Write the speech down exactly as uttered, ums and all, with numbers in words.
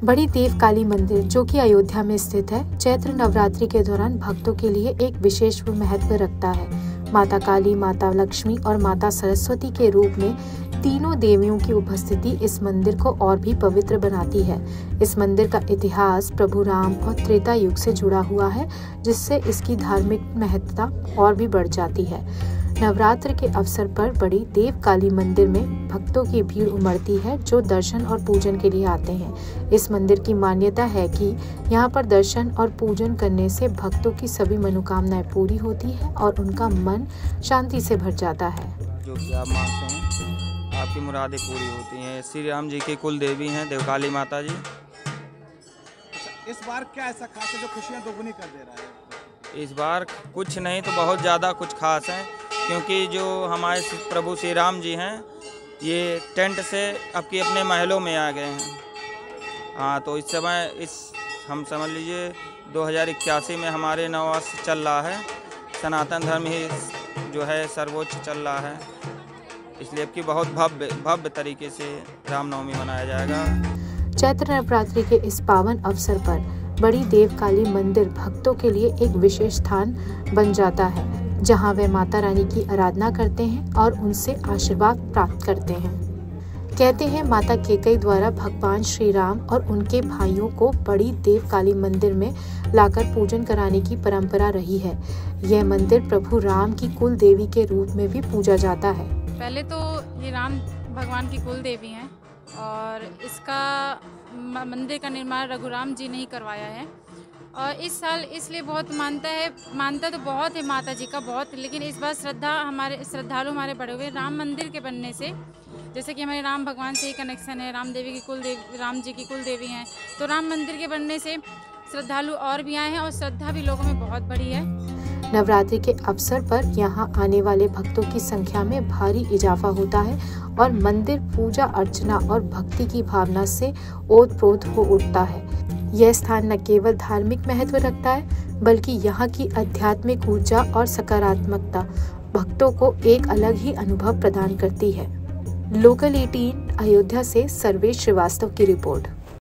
बड़ी देव काली मंदिर जो कि अयोध्या में स्थित है, चैत्र नवरात्रि के दौरान भक्तों के लिए एक विशेष महत्व रखता है। माता काली, माता लक्ष्मी और माता सरस्वती के रूप में तीनों देवियों की उपस्थिति इस मंदिर को और भी पवित्र बनाती है। इस मंदिर का इतिहास प्रभु राम और त्रेता युग से जुड़ा हुआ है, जिससे इसकी धार्मिक महत्ता और भी बढ़ जाती है। नवरात्र के अवसर पर बड़ी देव काली मंदिर में भक्तों की भीड़ उमड़ती है, जो दर्शन और पूजन के लिए आते हैं। इस मंदिर की मान्यता है कि यहाँ पर दर्शन और पूजन करने से भक्तों की सभी मनोकामनाएं पूरी होती है और उनका मन शांति से भर जाता है। जो कि आप मानते हैं, आपकी मुरादें पूरी होती हैं। श्री राम जी की कुल देवी हैं देवकाली माता जी। इस बार क्या ऐसा खास है जो खुशियाँ दोगुनी कर दे रहा है? इस बार कुछ नहीं तो बहुत ज़्यादा कुछ खास है, क्योंकि जो हमारे प्रभु श्री राम जी हैं ये टेंट से अब की अपने महलों में आ गए हैं। हाँ, तो इस समय इस हम समझ लीजिए दो हज़ार इक्यासी में हमारे नववर्ष चल रहा है। सनातन धर्म ही जो है सर्वोच्च चल रहा है, इसलिए अब की बहुत भव्य भव्य तरीके से रामनवमी मनाया जाएगा। चैत्र नवरात्रि के इस पावन अवसर पर बड़ी देव काली मंदिर भक्तों के लिए एक विशेष स्थान बन जाता है, जहां वे माता रानी की आराधना करते हैं और उनसे आशीर्वाद प्राप्त करते हैं। कहते हैं माता केकई द्वारा भगवान श्री राम और उनके भाइयों को बड़ी देव काली मंदिर में लाकर पूजन कराने की परंपरा रही है। यह मंदिर प्रभु राम की कुल देवी के रूप में भी पूजा जाता है। पहले तो ये राम भगवान की कुल देवी हैं और इसका मंदिर का निर्माण रघुराम जी ने ही करवाया है। और इस साल इसलिए बहुत मानता है मानता तो बहुत है माता जी का बहुत, लेकिन इस बार श्रद्धा हमारे श्रद्धालु हमारे बढ़े हुए राम मंदिर के बनने से, जैसे कि हमारे राम भगवान से ही कनेक्शन है, राम देवी की कुल देवी राम जी की कुल देवी हैं, तो राम मंदिर के बनने से श्रद्धालु और भी आए हैं और श्रद्धा भी लोगों में बहुत बढ़ी है। नवरात्रि के अवसर पर यहाँ आने वाले भक्तों की संख्या में भारी इजाफा होता है और मंदिर पूजा अर्चना और भक्ति की भावना से ओतप्रोत हो उठता है। यह स्थान न केवल धार्मिक महत्व रखता है, बल्कि यहाँ की आध्यात्मिक ऊर्जा और सकारात्मकता भक्तों को एक अलग ही अनुभव प्रदान करती है। लोकल अठारह अयोध्या से सर्वेश श्रीवास्तव की रिपोर्ट।